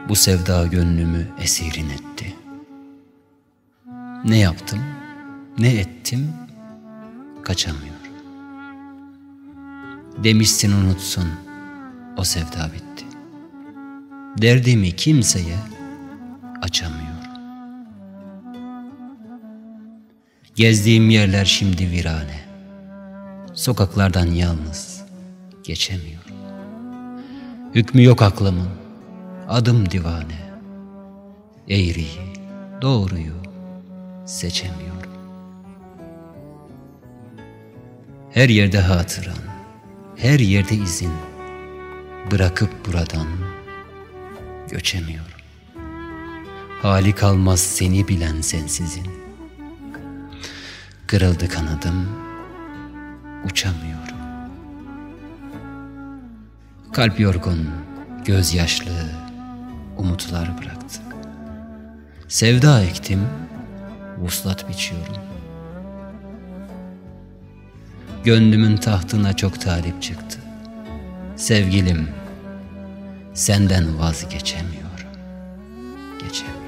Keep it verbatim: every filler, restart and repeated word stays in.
Bu sevda gönlümü esirin etti. Ne yaptım, ne ettim, kaçamıyor. Demişsin unutsun, o sevda bitti. Derdimi kimseye açamıyorum. Gezdiğim yerler şimdi virane. Sokaklardan yalnız geçemiyorum. Hükmü yok aklımın, adım divane. Eğriyi, doğruyu seçemiyorum. Her yerde hatıran, her yerde izin. Bırakıp buradan göçemiyorum. Hali kalmaz seni bilen sensizin. Kırıldı kanadım, uçamıyorum. Kalp yorgun, gözyaşlı, umutlar bıraktı. Sevda ektim, vuslat biçiyorum. Gönlümün tahtına çok talip çıktı. Sevgilim, senden vazgeçemiyorum, geçemiyorum.